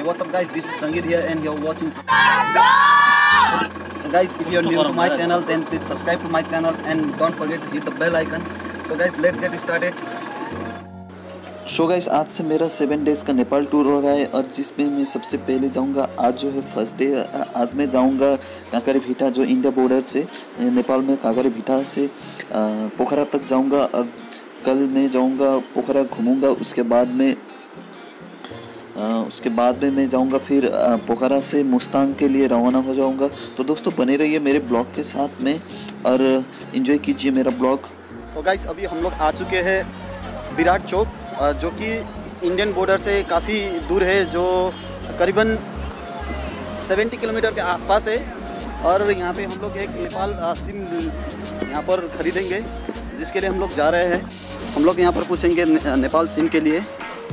Hey, what's up guys, this is Sangeet here and you're watching. So guys, if you're new to my channel then please subscribe to my channel and don't forget to hit the bell icon. So guys, let's get started. So guys, आज से मेरा 7 days का Nepal tour हो रहा है और जिसमें मैं सबसे पहले जाऊंगा, आज जो है फर्स्ट डे, आज मैं जाऊंगा काँकरेभिटा, जो इंडिया बॉर्डर से नेपाल में काँकरेभिटा से पोखरा तक जाऊंगा और कल मैं जाऊंगा पोखरा घूमूंगा। उसके बाद में मैं जाऊंगा फिर पोखरा से मुस्तांग के लिए रवाना हो जाऊंगा। तो दोस्तों बने रहिए मेरे ब्लॉग के साथ में और एंजॉय कीजिए मेरा ब्लॉग। तो गाइस, अभी हम लोग आ चुके हैं विराट चौक, जो कि इंडियन बॉर्डर से काफ़ी दूर है, जो करीबन 70 किलोमीटर के आसपास है। और यहाँ पे हम लोग एक नेपाल सिम यहाँ पर ख़रीदेंगे, जिसके लिए हम लोग जा रहे हैं। हम लोग यहाँ पर पूछेंगे नेपाल सिम के लिए।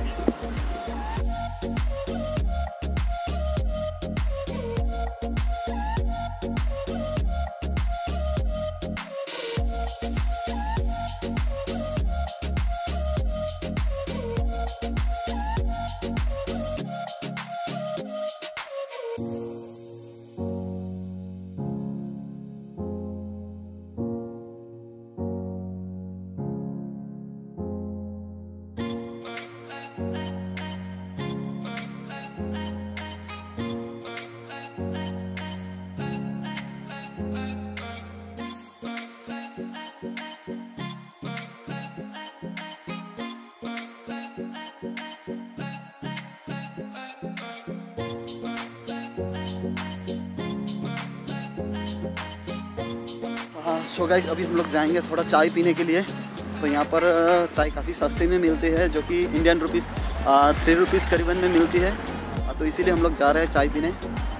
सो गाइस, अभी हम लोग जाएंगे थोड़ा चाय पीने के लिए। तो यहाँ पर चाय काफ़ी सस्ते में मिलती है, जो कि इंडियन रुपीस 3 रुपीज़ करीबन में मिलती है। तो इसीलिए हम लोग जा रहे हैं चाय पीने।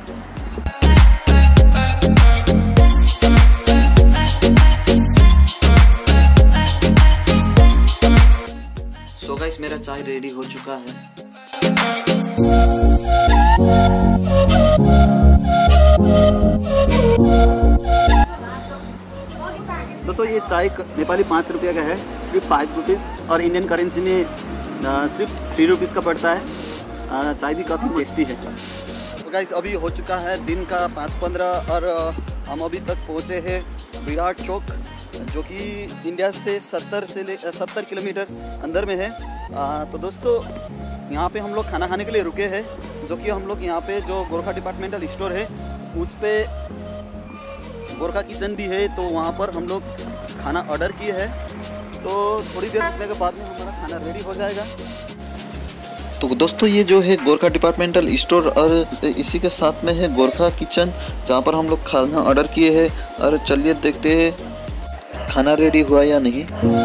सो गाइस, मेरा चाय रेडी हो चुका है। दोस्तों, ये चाय नेपाली 5 रुपये का है, सिर्फ 5 रुपीज़, और इंडियन करेंसी में सिर्फ 3 रुपीज़ का पड़ता है। चाय भी काफ़ी टेस्टी है। तो गाइस, अभी हो चुका है दिन का 5:15 और हम अभी तक पहुँचे हैं विराट चौक, जो कि इंडिया से 70 किलोमीटर अंदर में है। तो दोस्तों, यहाँ पे हम लोग खाना खाने के लिए रुके हैं, जो कि हम लोग यहाँ पे जो गोरखा डिपार्टमेंटल स्टोर है उस पर गोरखा किचन भी है, तो वहाँ पर हम लोग खाना ऑर्डर किए हैं। तो थोड़ी देर रुकने के बाद में हमारा खाना रेडी हो जाएगा। तो दोस्तों, ये जो है गोरखा डिपार्टमेंटल स्टोर और इसी के साथ में है गोरखा किचन, जहाँ पर हम लोग खाना ऑर्डर किए हैं। और चलिए देखते हैं खाना रेडी हुआ या नहीं।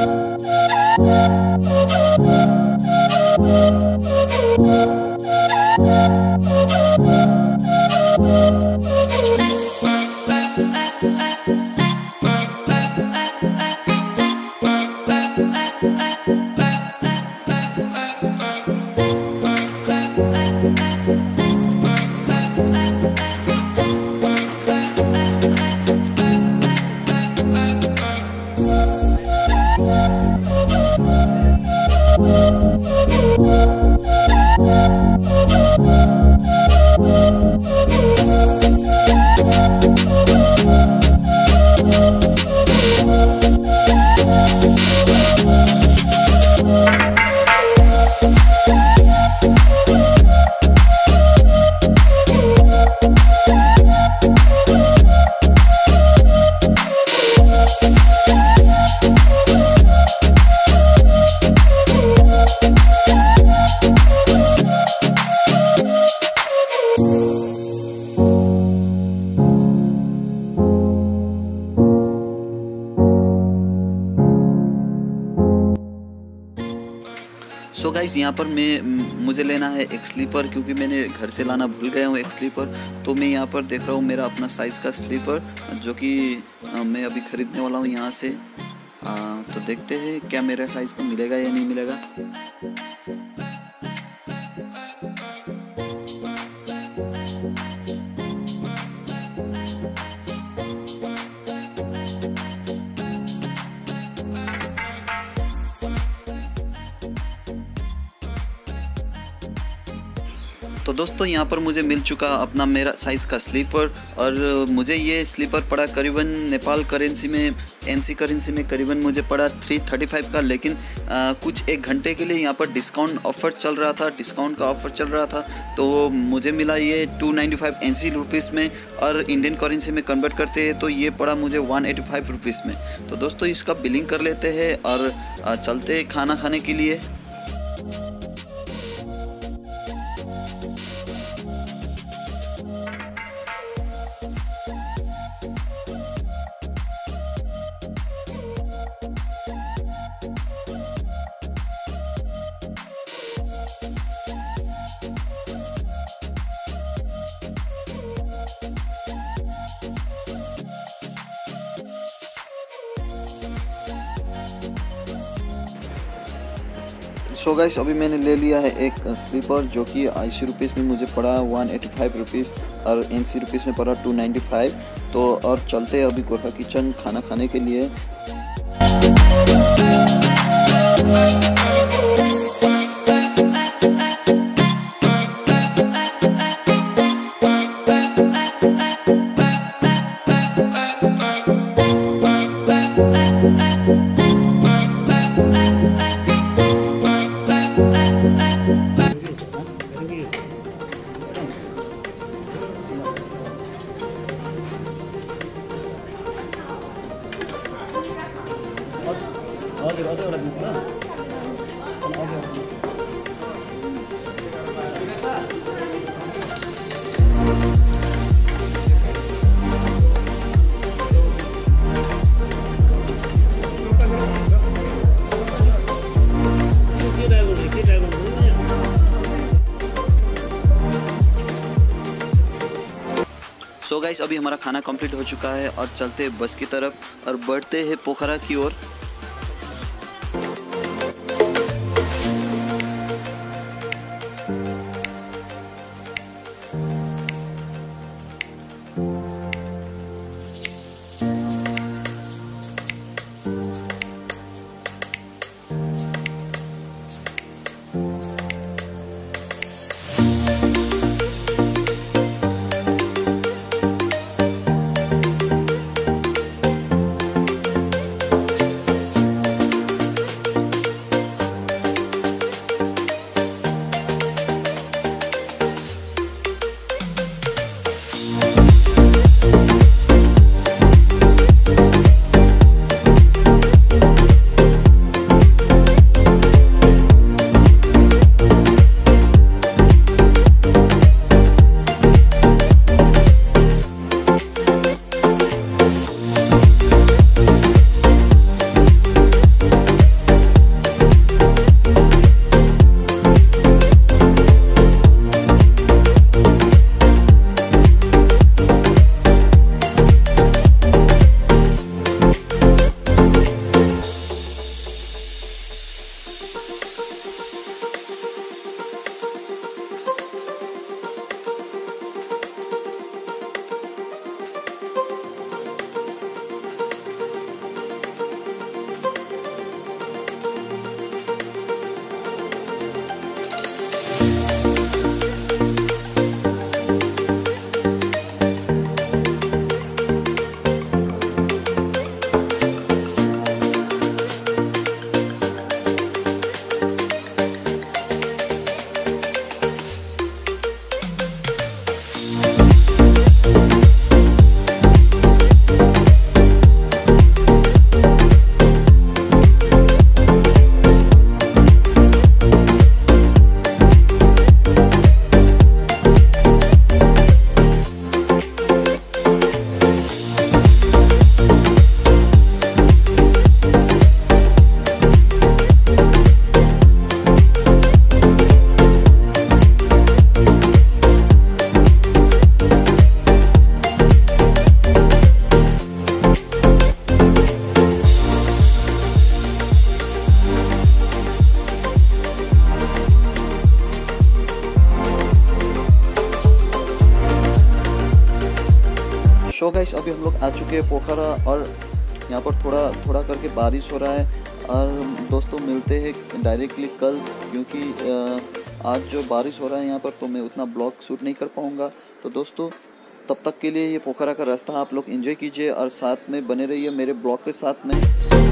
सो गाइस, यहाँ पर मुझे लेना है एक स्लीपर, क्योंकि मैंने घर से लाना भूल गया हूँ एक स्लीपर। तो मैं यहाँ पर देख रहा हूँ मेरा अपना साइज़ का स्लीपर, जो कि मैं अभी ख़रीदने वाला हूँ यहाँ से। तो देखते हैं क्या मेरे साइज़ का मिलेगा या नहीं मिलेगा। तो तो दोस्तों यहाँ पर मुझे मिल चुका अपना मेरा साइज़ का स्लीपर, और मुझे ये स्लीपर पड़ा करीबन नेपाल करेंसी में, एनसी करेंसी में करीबन मुझे पड़ा 335 का। लेकिन कुछ एक घंटे के लिए यहाँ पर डिस्काउंट ऑफ़र चल रहा था, डिस्काउंट का ऑफ़र चल रहा था, तो मुझे मिला ये 295 एनसी रुपीज़ में, और इंडियन करेंसी में कन्वर्ट करते हैं तो ये पड़ा मुझे 185 रुपीज़ में। तो दोस्तों इसका बिलिंग कर लेते हैं और चलते हैं खाना खाने के लिए। सो गाइस अभी मैंने ले लिया है एक स्लीपर जो कि 80 रुपीज़ में मुझे पड़ा 185 रुपीज़, और एनसी रुपीज़ में पड़ा 295। तो और चलते हैं अभी गोरखा किचन खाना खाने के लिए। सो गाइस अभी हमारा खाना कंप्लीट हो चुका है और चलते हैं बस की तरफ और बढ़ते हैं पोखरा की ओर। सो गाइस अभी हम लोग आ चुके हैं पोखरा और यहाँ पर थोड़ा थोड़ा करके बारिश हो रहा है। और दोस्तों मिलते हैं डायरेक्टली कल, क्योंकि आज जो बारिश हो रहा है यहाँ पर, तो मैं उतना ब्लॉग शूट नहीं कर पाऊँगा। तो दोस्तों तब तक के लिए ये पोखरा का रास्ता आप लोग एंजॉय कीजिए और साथ में बने रहिए मेरे ब्लॉग के साथ में।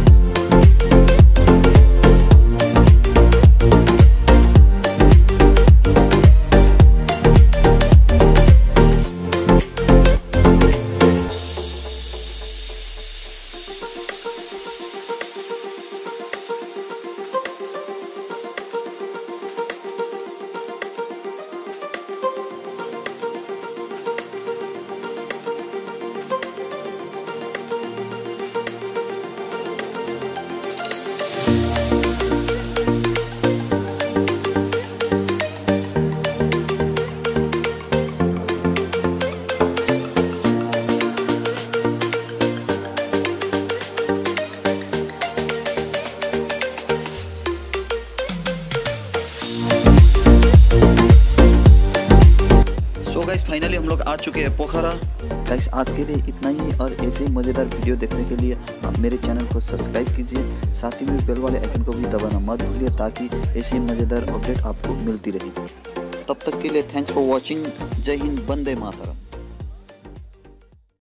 गाइस फाइनली हम लोग आ चुके हैं पोखरा। गाइस आज के लिए इतना ही, और ऐसे ही मज़ेदार वीडियो देखने के लिए आप मेरे चैनल को सब्सक्राइब कीजिए, साथ ही में बेल वाले आइकन को भी दबाना मत भूलिए ताकि ऐसे ही मज़ेदार अपडेट आपको मिलती रहे। तब तक के लिए थैंक्स फॉर वॉचिंग। जय हिंद, वंदे मातरम।